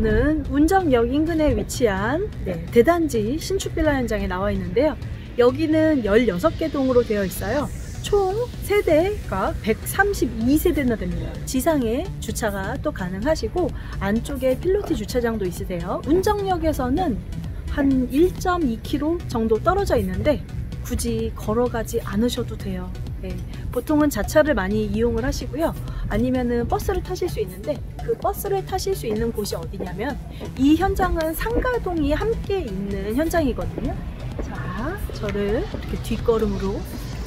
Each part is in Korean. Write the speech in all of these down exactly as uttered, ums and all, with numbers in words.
저는 운정역 인근에 위치한 네, 대단지 신축 빌라 현장에 나와 있는데요. 여기는 열여섯 개 동으로 되어 있어요. 총 세대가 백삼십이 세대나 됩니다. 지상에 주차가 또 가능하시고 안쪽에 필로티 주차장도 있으세요. 운정역에서는 한 일 점 이 킬로미터 정도 떨어져 있는데 굳이 걸어가지 않으셔도 돼요. 네, 보통은 자차를 많이 이용을 하시고요. 아니면은 버스를 타실 수 있는데 그 버스를 타실 수 있는 곳이 어디냐면 이 현장은 상가동이 함께 있는 현장이거든요. 자, 저를 이렇게 뒷걸음으로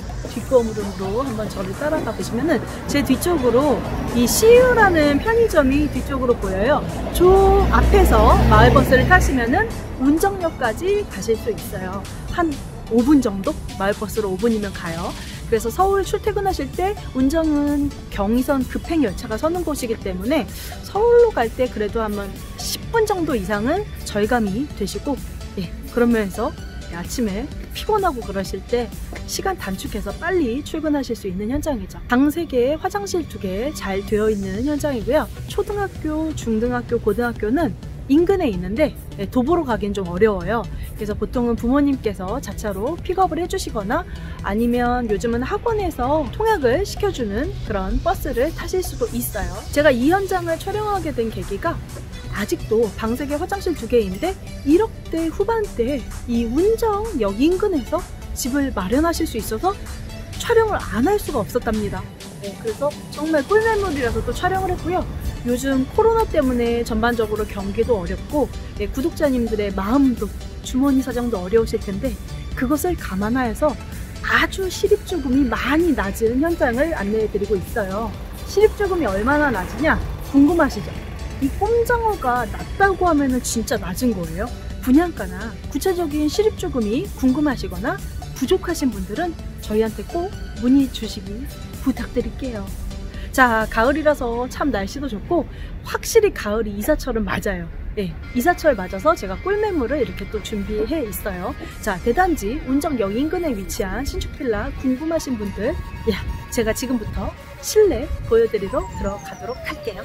뒷걸음으로 한번 저를 따라가 보시면은 제 뒤쪽으로 이 씨유라는 편의점이 뒤쪽으로 보여요. 저 앞에서 마을버스를 타시면은 운정역까지 가실 수 있어요. 한 오 분 정도? 마을버스로 오 분이면 가요. 그래서 서울 출퇴근하실 때 운정은 경의선 급행 열차가 서는 곳이기 때문에 서울로 갈 때 그래도 한번 십 분 정도 이상은 절감이 되시고, 예, 그런 면에서 아침에 피곤하고 그러실 때 시간 단축해서 빨리 출근하실 수 있는 현장이죠. 방 세 개, 화장실 두 개 잘 되어 있는 현장이고요. 초등학교, 중등학교, 고등학교는 인근에 있는데 도보로 가긴 좀 어려워요. 그래서 보통은 부모님께서 자차로 픽업을 해주시거나 아니면 요즘은 학원에서 통학을 시켜주는 그런 버스를 타실 수도 있어요. 제가 이 현장을 촬영하게 된 계기가 아직도 방 세 개, 화장실 두 개인데 일억대 후반대 이 운정역 인근에서 집을 마련하실 수 있어서 촬영을 안 할 수가 없었답니다. 네, 그래서 정말 꿀매물이라서 또 촬영을 했고요. 요즘 코로나 때문에 전반적으로 경기도 어렵고, 네, 구독자님들의 마음도 주머니 사정도 어려우실 텐데 그것을 감안하여서 아주 실입주금이 많이 낮은 현장을 안내해드리고 있어요. 실입주금이 얼마나 낮으냐 궁금하시죠? 이 꼼장어가 낮다고 하면은 진짜 낮은 거예요. 분양가나 구체적인 실입주금이 궁금하시거나 부족하신 분들은 저희한테 꼭 문의 주시기 부탁드릴게요. 자, 가을이라서 참 날씨도 좋고 확실히 가을이 이사철은 맞아요. 네, 이사철 맞아서 제가 꿀매물을 이렇게 또 준비해 있어요. 자, 대단지 운정역 인근에 위치한 신축빌라 궁금하신 분들, 야, 제가 지금부터 실내 보여드리러 들어가도록 할게요.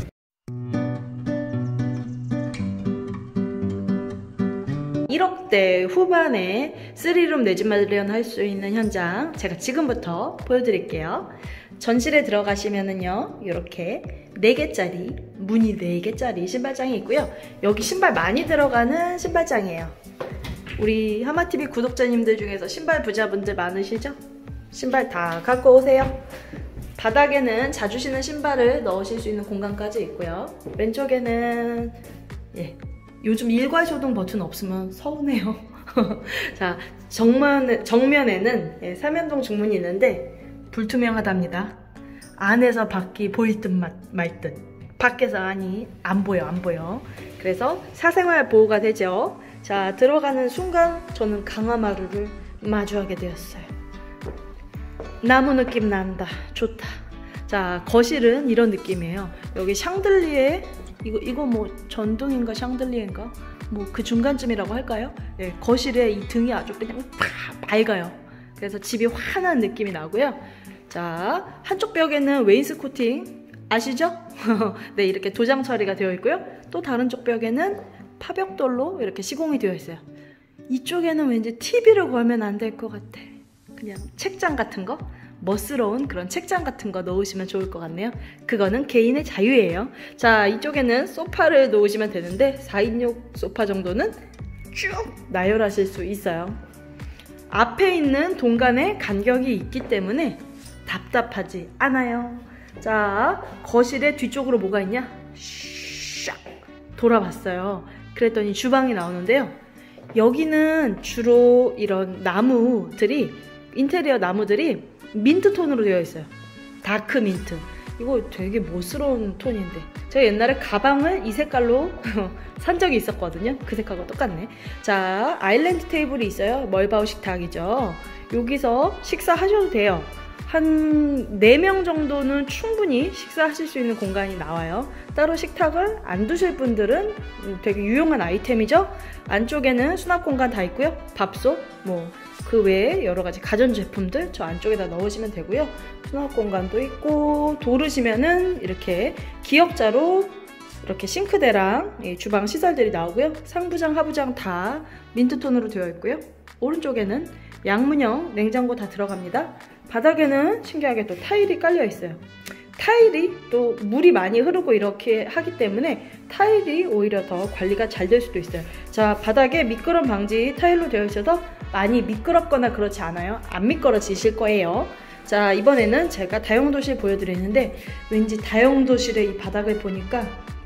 일억대 후반에 쓰리룸 내 집 마련할 수 있는 현장 제가 지금부터 보여드릴게요. 전실에 들어가시면은요, 이렇게 네 개짜리, 문이 네 개짜리 신발장이 있고요. 여기 신발 많이 들어가는 신발장이에요. 우리 하마티비 구독자님들 중에서 신발 부자분들 많으시죠? 신발 다 갖고 오세요. 바닥에는 자주 신는 신발을 넣으실 수 있는 공간까지 있고요. 왼쪽에는, 예, 요즘 일괄소등 버튼 없으면 서운해요. 자, 정면, 정면에는 예, 삼연동 중문이 있는데 불투명하답니다. 안에서 밖이 보일 듯 말 듯. 밖에서 안이 안 보여 안 보여. 그래서 사생활 보호가 되죠. 자, 들어가는 순간 저는 강화마루를 마주하게 되었어요. 나무 느낌 난다. 좋다. 자, 거실은 이런 느낌이에요. 여기 샹들리에 이거 이거 뭐 전등인가 샹들리에인가 뭐 그 중간쯤이라고 할까요? 네, 거실에 이 등이 아주 그냥 팍 밝아요. 그래서 집이 환한 느낌이 나고요. 자, 한쪽 벽에는 웨인스코팅 아시죠? 네, 이렇게 도장 처리가 되어 있고요. 또 다른 쪽 벽에는 파벽돌로 이렇게 시공이 되어 있어요. 이쪽에는 왠지 티비를 걸면 안 될 것 같아. 그냥 책장 같은 거, 멋스러운 그런 책장 같은 거 놓으시면 좋을 것 같네요. 그거는 개인의 자유예요. 자, 이쪽에는 소파를 놓으시면 되는데 사 인용 소파 정도는 쭉 나열하실 수 있어요. 앞에 있는 동간에 간격이 있기 때문에 답답하지 않아요. 자, 거실의 뒤쪽으로 뭐가 있냐? 샥 돌아봤어요. 그랬더니 주방이 나오는데요. 여기는 주로 이런 나무들이, 인테리어 나무들이 민트톤으로 되어 있어요. 다크 민트. 이거 되게 멋스러운 톤인데 제가 옛날에 가방을 이 색깔로 산 적이 있었거든요. 그 색깔과 똑같네. 자, 아일랜드 테이블이 있어요. 멀바우 식탁이죠. 여기서 식사하셔도 돼요. 한 네 명 정도는 충분히 식사하실 수 있는 공간이 나와요. 따로 식탁을 안 두실 분들은 되게 유용한 아이템이죠. 안쪽에는 수납 공간 다 있고요. 밥솥, 뭐 그 외에 여러 가지 가전제품들 저 안쪽에다 넣으시면 되고요. 수납 공간도 있고, 도르시면은 이렇게 기역자로 이렇게 싱크대랑 주방 시설들이 나오고요. 상부장, 하부장 다 민트톤으로 되어 있고요. 오른쪽에는 양문형 냉장고 다 들어갑니다. 바닥에는 신기하게 또 타일이 깔려 있어요. 타일이 또 물이 많이 흐르고 이렇게 하기 때문에 타일이 오히려 더 관리가 잘 될 수도 있어요. 자, 바닥에 미끄럼 방지 타일로 되어 있어서 많이 미끄럽거나 그렇지 않아요. 안 미끄러지실 거예요. 자, 이번에는 제가 다용도실 보여드리는데 왠지 다용도실의 이 바닥을 보니까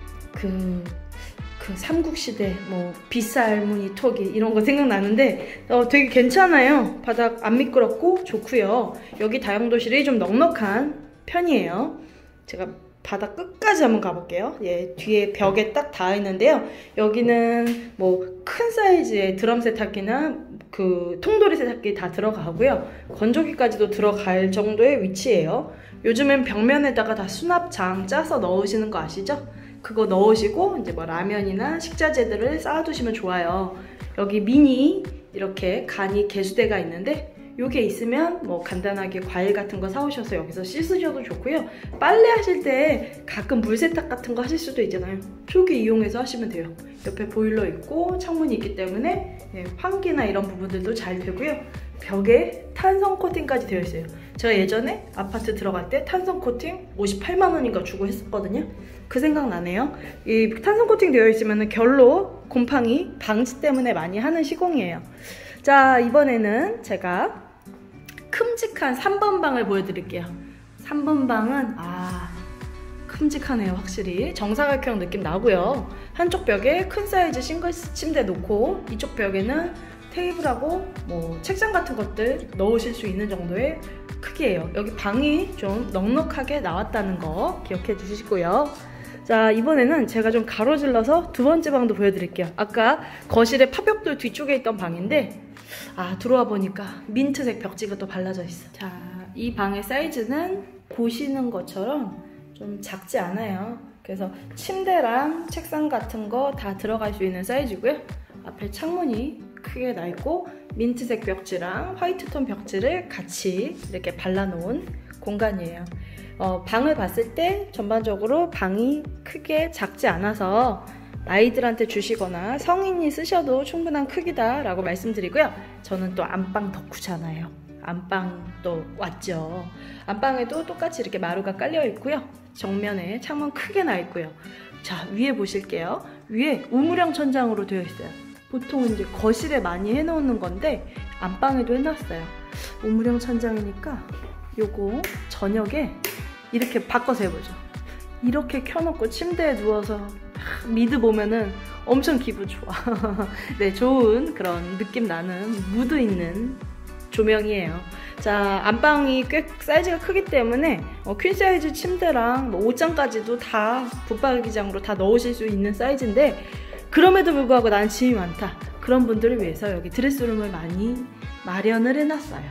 그, 그 삼국시대 뭐 빗살무늬 토기 이런 거 생각나는데 어, 되게 괜찮아요. 바닥 안 미끄럽고 좋고요. 여기 다용도실이 좀 넉넉한 편이에요. 제가 바닥 끝까지 한번 가볼게요. 예, 뒤에 벽에 딱 닿아 있는데요. 여기는 뭐 큰 사이즈의 드럼 세탁기나 그 통돌이 세탁기 다 들어가고요. 건조기까지도 들어갈 정도의 위치예요. 요즘엔 벽면에다가 다 수납장 짜서 넣으시는 거 아시죠? 그거 넣으시고 이제 뭐 라면이나 식자재들을 쌓아두시면 좋아요. 여기 미니 이렇게 간이 개수대가 있는데 요게 있으면 뭐 간단하게 과일 같은 거 사오셔서 여기서 씻으셔도 좋고요. 빨래 하실 때 가끔 물세탁 같은 거 하실 수도 있잖아요. 저기 이용해서 하시면 돼요. 옆에 보일러 있고 창문이 있기 때문에 예, 환기나 이런 부분들도 잘 되고요. 벽에 탄성 코팅까지 되어 있어요. 제가 예전에 아파트 들어갈 때 탄성 코팅 오십팔만 원인가 주고 했었거든요. 그 생각 나네요. 이 탄성 코팅 되어 있으면 결로 곰팡이 방지 때문에 많이 하는 시공이에요. 자, 이번에는 제가 큼직한 삼 번 방을 보여드릴게요. 삼 번 방은 아 큼직하네요. 확실히 정사각형 느낌 나고요. 한쪽 벽에 큰 사이즈 싱글 침대 놓고 이쪽 벽에는 테이블하고 뭐 책상 같은 것들 넣으실 수 있는 정도의 크기예요. 여기 방이 좀 넉넉하게 나왔다는 거 기억해 주시고요. 자, 이번에는 제가 좀 가로질러서 두 번째 방도 보여드릴게요. 아까 거실에 파벽돌 뒤쪽에 있던 방인데 아, 들어와 보니까 민트색 벽지가 또 발라져 있어. 자, 이 방의 사이즈는 보시는 것처럼 좀 작지 않아요. 그래서 침대랑 책상 같은 거 다 들어갈 수 있는 사이즈고요. 앞에 창문이 크게 나 있고 민트색 벽지랑 화이트톤 벽지를 같이 이렇게 발라놓은 공간이에요. 어, 방을 봤을 때 전반적으로 방이 크게 작지 않아서 아이들한테 주시거나 성인이 쓰셔도 충분한 크기다 라고 말씀드리고요. 저는 또 안방 덕후잖아요. 안방 또 왔죠. 안방에도 똑같이 이렇게 마루가 깔려 있고요. 정면에 창문 크게 나 있고요. 자, 위에 보실게요. 위에 우물형 천장으로 되어 있어요. 보통 이제 거실에 많이 해놓는 건데 안방에도 해놨어요. 우물형 천장이니까 요거 저녁에 이렇게 바꿔서 해보죠. 이렇게 켜놓고 침대에 누워서 미드 보면은 엄청 기분 좋아. 네, 좋은 그런 느낌 나는 무드 있는 조명이에요. 자, 안방이 꽤 사이즈가 크기 때문에 어, 퀸 사이즈 침대랑 뭐 옷장까지도 다 붙박이장으로 다 넣으실 수 있는 사이즈인데 그럼에도 불구하고 난 짐이 많다. 그런 분들을 위해서 여기 드레스룸을 많이 마련을 해놨어요.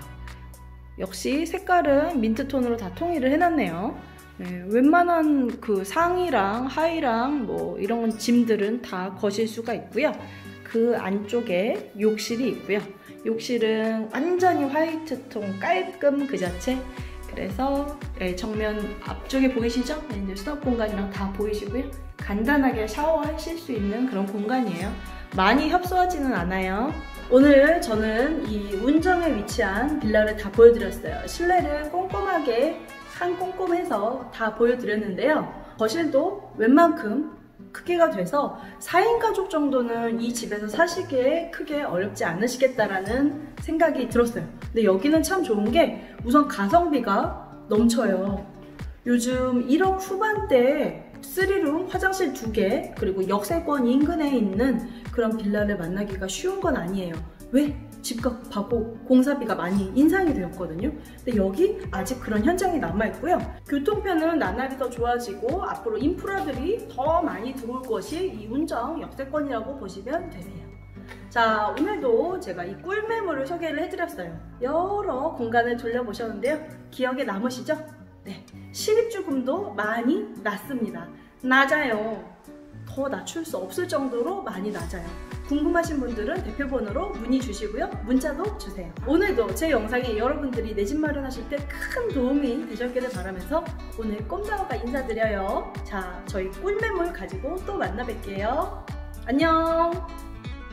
역시 색깔은 민트톤으로 다 통일을 해놨네요. 네, 웬만한 그 상의랑 하의랑 뭐 이런 짐들은 다 거실 수가 있고요. 그 안쪽에 욕실이 있고요. 욕실은 완전히 화이트톤 깔끔 그 자체. 그래서 네, 정면 앞쪽에 보이시죠? 네, 이제 수납 공간이랑 다 보이시고요. 간단하게 샤워하실 수 있는 그런 공간이에요. 많이 협소하지는 않아요. 오늘 저는 이 운정에 위치한 빌라를 다 보여드렸어요. 실내를 꼼꼼하게 한 꼼꼼해서 다 보여드렸는데요. 거실도 웬만큼 크기가 돼서 사 인 가족 정도는 이 집에서 사시기에 크게 어렵지 않으시겠다라는 생각이 들었어요. 근데 여기는 참 좋은 게 우선 가성비가 넘쳐요. 요즘 일억 후반대에 쓰리룸, 화장실 두 개, 그리고 역세권 인근에 있는 그런 빌라를 만나기가 쉬운 건 아니에요. 왜? 집값하고 공사비가 많이 인상이 되었거든요. 근데 여기 아직 그런 현장이 남아있고요. 교통편은 나날이 더 좋아지고 앞으로 인프라들이 더 많이 들어올 것이 이 운정 역세권이라고 보시면 되네요. 자, 오늘도 제가 이 꿀매물을 소개를 해드렸어요. 여러 공간을 돌려보셨는데요. 기억에 남으시죠? 네, 실입주금도 많이 낮습니다. 낮아요. 더 낮출 수 없을 정도로 많이 낮아요. 궁금하신 분들은 대표 번호로 문의 주시고요. 문자도 주세요. 오늘도 제 영상에 여러분들이 내 집 마련하실 때 큰 도움이 되셨기를 바라면서 오늘 꼼장어가 인사드려요. 자, 저희 꿀매물 가지고 또 만나 뵐게요. 안녕!